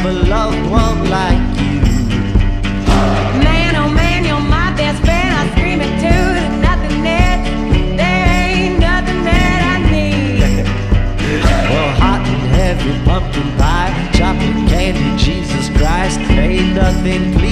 a loved one like you. Man, oh man, you're my best friend. I scream it too. There's nothing that, there ain't nothing that I need. Well, hot and heavy pumpkin pie, chocolate candy, Jesus Christ, ain't nothing clean.